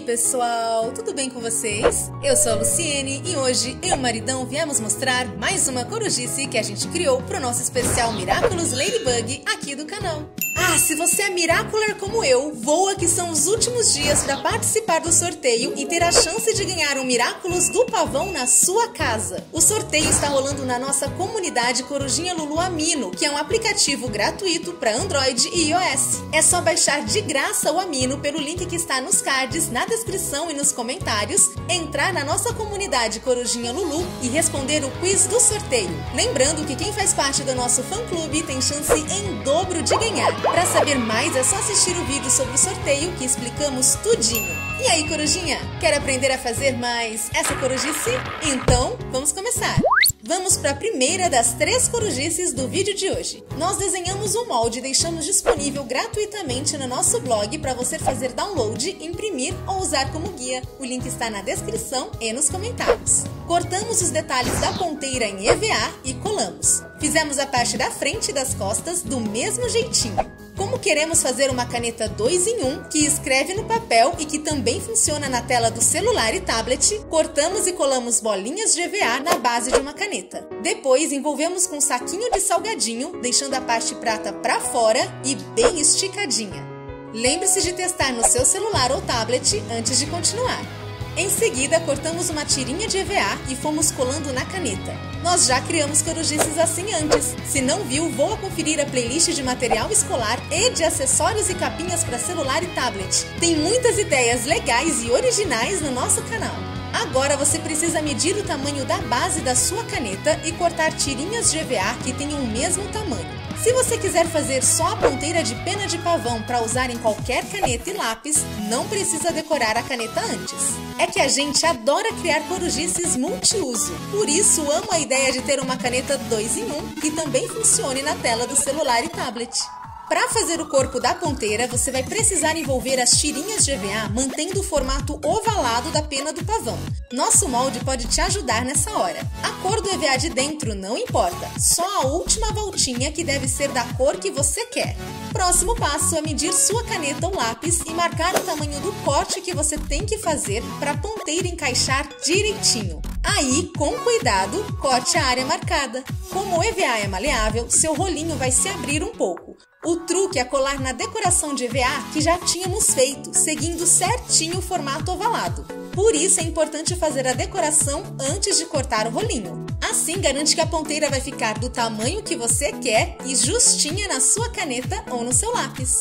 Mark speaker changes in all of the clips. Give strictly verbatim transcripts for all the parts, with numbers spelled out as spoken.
Speaker 1: pessoal, tudo bem com vocês? Eu sou a Luciene e hoje eu e o maridão viemos mostrar mais uma corujice que a gente criou pro nosso especial Miraculous Ladybug aqui do canal. Ah, se você é Miracular como eu, voa que são os últimos dias para participar do sorteio e ter a chance de ganhar um Miraculous do Pavão na sua casa. O sorteio está rolando na nossa comunidade Corujinha Lulu Amino, que é um aplicativo gratuito para Android e iOS. É só baixar de graça o Amino pelo link que está nos cards, na descrição e nos comentários, entrar na nossa comunidade Corujinha Lulu e responder o quiz do sorteio. Lembrando que quem faz parte do nosso fã-clube tem chance em dobro de ganhar. Para saber mais é só assistir o vídeo sobre o sorteio que explicamos tudinho. E aí, corujinha? Quer aprender a fazer mais essa corujice? Então, vamos começar! Vamos para a primeira das três corujices do vídeo de hoje. Nós desenhamos um molde e deixamos disponível gratuitamente no nosso blog para você fazer download, imprimir ou usar como guia. O link está na descrição e nos comentários. Cortamos os detalhes da ponteira em E V A e colamos. Fizemos a parte da frente e das costas do mesmo jeitinho. Como queremos fazer uma caneta dois em um, que escreve no papel e que também funciona na tela do celular e tablet, cortamos e colamos bolinhas de E V A na base de uma caneta. Depois envolvemos com um saquinho de salgadinho, deixando a parte prata para fora e bem esticadinha. Lembre-se de testar no seu celular ou tablet antes de continuar. Em seguida, cortamos uma tirinha de E V A e fomos colando na caneta. Nós já criamos corujices assim antes. Se não viu, voa conferir a playlist de material escolar e de acessórios e capinhas para celular e tablet. Tem muitas ideias legais e originais no nosso canal. Agora você precisa medir o tamanho da base da sua caneta e cortar tirinhas de E V A que tenham o mesmo tamanho. Se você quiser fazer só a ponteira de pena de pavão para usar em qualquer caneta e lápis, não precisa decorar a caneta antes. É que a gente adora criar corujices multiuso, por isso amo a ideia de ter uma caneta dois em um que também funcione na tela do celular e tablet. Para fazer o corpo da ponteira, você vai precisar envolver as tirinhas de E V A mantendo o formato ovalado da pena do pavão. Nosso molde pode te ajudar nessa hora. A cor do E V A de dentro não importa, só a última voltinha que deve ser da cor que você quer. Próximo passo é medir sua caneta ou lápis e marcar o tamanho do corte que você tem que fazer para a ponteira encaixar direitinho. Aí, com cuidado, corte a área marcada. Como o E V A é maleável, seu rolinho vai se abrir um pouco. O truque é colar na decoração de E V A que já tínhamos feito, seguindo certinho o formato ovalado. Por isso é importante fazer a decoração antes de cortar o rolinho. Assim garante que a ponteira vai ficar do tamanho que você quer e justinha na sua caneta ou no seu lápis.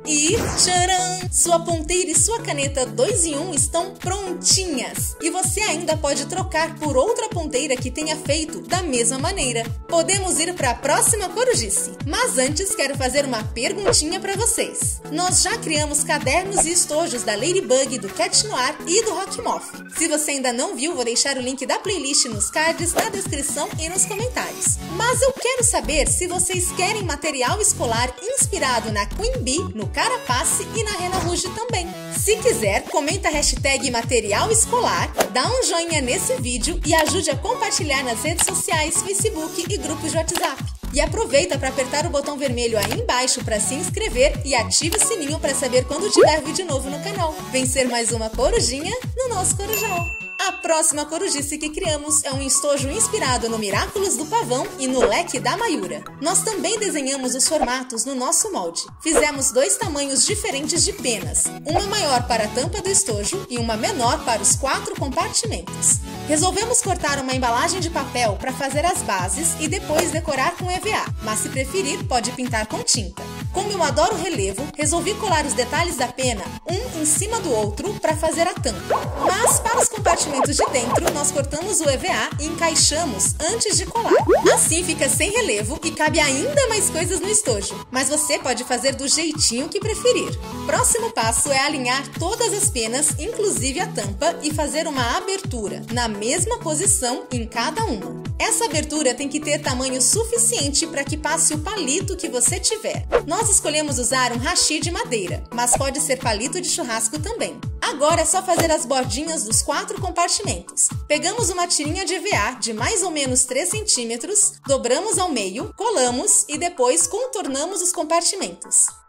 Speaker 1: E tcharam! Sua ponteira e sua caneta dois em um estão prontinhas! E você ainda pode trocar por outra ponteira que tenha feito da mesma maneira. Podemos ir para a próxima corujice, mas antes quero fazer uma perguntinha para vocês. Nós já criamos cadernos e estojos da Ladybug, do Cat Noir e do Rock Moth. Se você ainda não viu, vou deixar o link da playlist nos cards, na descrição e nos comentários. Mas eu quero saber se vocês querem material escolar inspirado na Queen Bee, no Carapace e na Rena Rouge também. Se quiser, comenta a hashtag material escolar, dá um joinha nesse vídeo e ajude a compartilhar nas redes sociais, Facebook e grupos de WhatsApp. E aproveita para apertar o botão vermelho aí embaixo para se inscrever e ative o sininho para saber quando tiver vídeo novo no canal. Vencer mais uma corujinha no nosso Corujão. A próxima corujice que criamos é um estojo inspirado no Miraculous do Pavão e no leque da Mayura. Nós também desenhamos os formatos no nosso molde. Fizemos dois tamanhos diferentes de penas, uma maior para a tampa do estojo e uma menor para os quatro compartimentos. Resolvemos cortar uma embalagem de papel para fazer as bases e depois decorar com E V A, mas se preferir pode pintar com tinta. Como eu adoro relevo, resolvi colar os detalhes da pena um em cima do outro para fazer a tampa. Mas para os compartimentos de dentro, nós cortamos o E V A e encaixamos antes de colar. Assim fica sem relevo e cabe ainda mais coisas no estojo, mas você pode fazer do jeitinho que preferir. Próximo passo é alinhar todas as penas, inclusive a tampa, e fazer uma abertura, na mesma posição em cada uma. Essa abertura tem que ter tamanho suficiente para que passe o palito que você tiver. Nós escolhemos usar um hashi de madeira, mas pode ser palito de churrasco também. Agora é só fazer as bordinhas dos quatro compartimentos. Pegamos uma tirinha de E V A de mais ou menos três centímetros, dobramos ao meio, colamos e depois contornamos os compartimentos.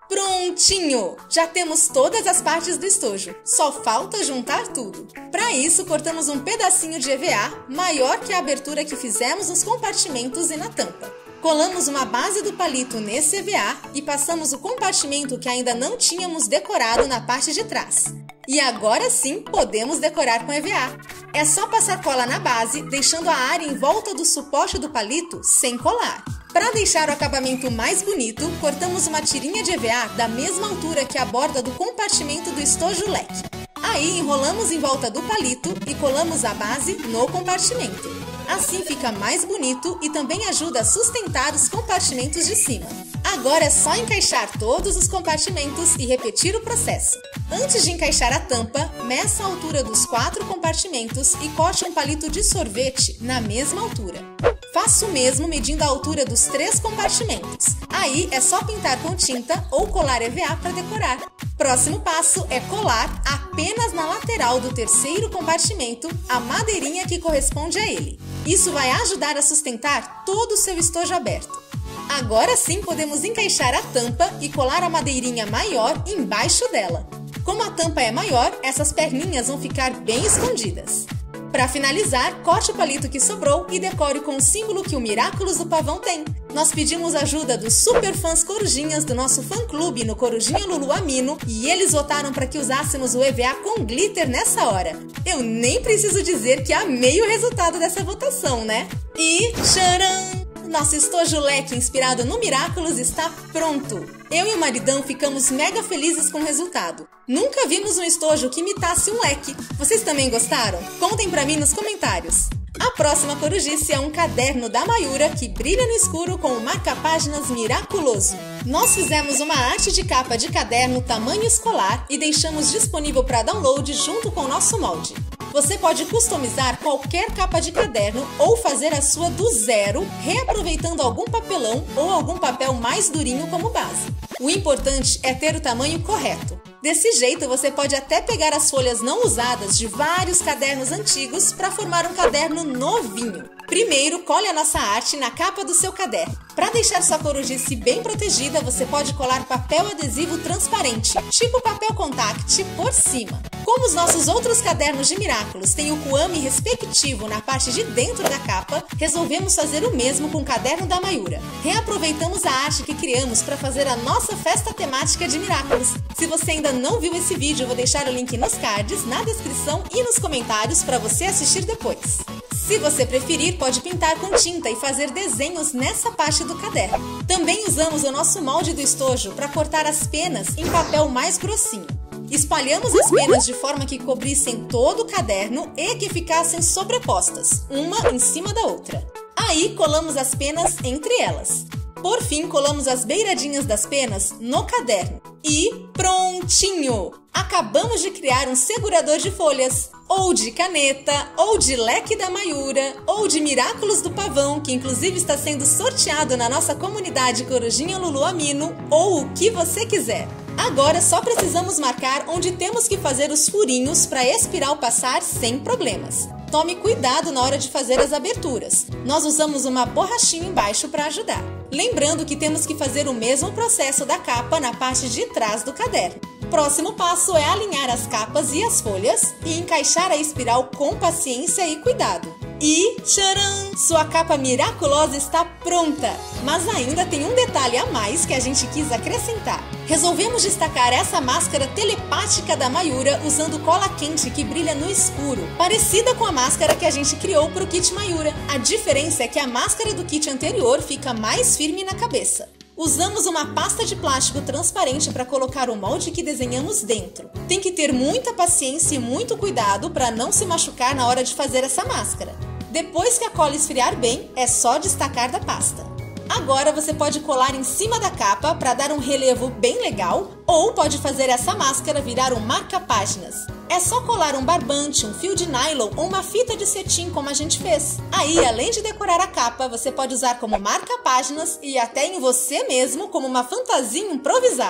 Speaker 1: Prontinho! Já temos todas as partes do estojo, só falta juntar tudo. Para isso, cortamos um pedacinho de E V A maior que a abertura que fizemos nos compartimentos e na tampa. Colamos uma base do palito nesse E V A e passamos o compartimento que ainda não tínhamos decorado na parte de trás. E agora sim podemos decorar com E V A. É só passar cola na base, deixando a área em volta do suporte do palito sem colar. Para deixar o acabamento mais bonito, cortamos uma tirinha de E V A da mesma altura que a borda do compartimento do estojo leque. Aí enrolamos em volta do palito e colamos a base no compartimento. Assim fica mais bonito e também ajuda a sustentar os compartimentos de cima. Agora é só encaixar todos os compartimentos e repetir o processo. Antes de encaixar a tampa, meça a altura dos quatro compartimentos e corte um palito de sorvete na mesma altura. Faça o mesmo medindo a altura dos três compartimentos. Aí é só pintar com tinta ou colar E V A para decorar. Próximo passo é colar apenas na lateral do terceiro compartimento a madeirinha que corresponde a ele. Isso vai ajudar a sustentar todo o seu estojo aberto. Agora sim podemos encaixar a tampa e colar a madeirinha maior embaixo dela. Como a tampa é maior, essas perninhas vão ficar bem escondidas. Para finalizar, corte o palito que sobrou e decore com o símbolo que o Miraculous do Pavão tem. Nós pedimos ajuda dos super fãs corujinhas do nosso fã-clube no Corujinha Lulu Amino e eles votaram para que usássemos o E V A com glitter nessa hora. Eu nem preciso dizer que amei o resultado dessa votação, né? E tcharam! Nosso estojo leque inspirado no Miraculous está pronto! Eu e o maridão ficamos mega felizes com o resultado. Nunca vimos um estojo que imitasse um leque. Vocês também gostaram? Contem pra mim nos comentários. A próxima corujice é um caderno da Mayura que brilha no escuro com o marca-páginas miraculoso. Nós fizemos uma arte de capa de caderno tamanho escolar e deixamos disponível para download junto com o nosso molde. Você pode customizar qualquer capa de caderno ou fazer a sua do zero, reaproveitando algum papelão ou algum papel mais durinho como base. O importante é ter o tamanho correto. Desse jeito, você pode até pegar as folhas não usadas de vários cadernos antigos para formar um caderno novinho. Primeiro, cole a nossa arte na capa do seu caderno. Para deixar sua corujice bem protegida, você pode colar papel adesivo transparente, tipo papel contact, por cima. Como os nossos outros cadernos de Miraculous têm o kuami respectivo na parte de dentro da capa, resolvemos fazer o mesmo com o caderno da Mayura. Reaproveitamos a arte que criamos para fazer a nossa festa temática de Miraculous. Se você ainda não viu esse vídeo, eu vou deixar o link nos cards, na descrição e nos comentários para você assistir depois. Se você preferir, pode pintar com tinta e fazer desenhos nessa parte do caderno. Também usamos o nosso molde do estojo para cortar as penas em papel mais grossinho. Espalhamos as penas de forma que cobrissem todo o caderno e que ficassem sobrepostas, uma em cima da outra. Aí colamos as penas entre elas. Por fim, colamos as beiradinhas das penas no caderno. E prontinho! Acabamos de criar um segurador de folhas, ou de caneta, ou de leque da Mayura, ou de Miraculous do Pavão, que inclusive está sendo sorteado na nossa comunidade Corujinha Lulu Amino, ou o que você quiser. Agora só precisamos marcar onde temos que fazer os furinhos para a espiral passar sem problemas. Tome cuidado na hora de fazer as aberturas. Nós usamos uma borrachinha embaixo para ajudar. Lembrando que temos que fazer o mesmo processo da capa na parte de trás do caderno. Próximo passo é alinhar as capas e as folhas e encaixar a espiral com paciência e cuidado. E tcharam! Sua capa miraculosa está pronta! Mas ainda tem um detalhe a mais que a gente quis acrescentar. Resolvemos destacar essa máscara telepática da Mayura usando cola quente que brilha no escuro, parecida com a máscara que a gente criou para o kit Mayura. A diferença é que a máscara do kit anterior fica mais firme na cabeça. Usamos uma pasta de plástico transparente para colocar o molde que desenhamos dentro. Tem que ter muita paciência e muito cuidado para não se machucar na hora de fazer essa máscara. Depois que a cola esfriar bem, é só destacar da pasta. Agora você pode colar em cima da capa para dar um relevo bem legal, ou pode fazer essa máscara virar um marca-páginas. É só colar um barbante, um fio de nylon ou uma fita de cetim como a gente fez. Aí, além de decorar a capa, você pode usar como marca-páginas e até em você mesmo como uma fantasia improvisada.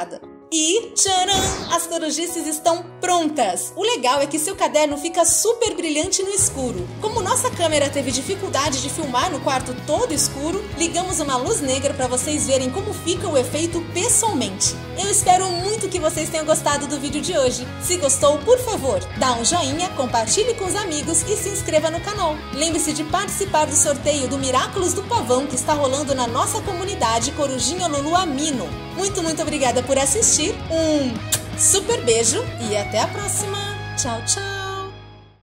Speaker 1: E tcharam! As corujices estão prontas! O legal é que seu caderno fica super brilhante no escuro. Como nossa câmera teve dificuldade de filmar no quarto todo escuro, ligamos uma luz negra para vocês verem como fica o efeito pessoalmente. Eu espero muito que vocês tenham gostado do vídeo de hoje. Se gostou, por favor, dá um joinha, compartilhe com os amigos e se inscreva no canal. Lembre-se de participar do sorteio do Miraculos do Pavão que está rolando na nossa comunidade Corujinha Lulu Amino. Muito, muito obrigada por assistir. Um super beijo e até a próxima. Tchau, tchau.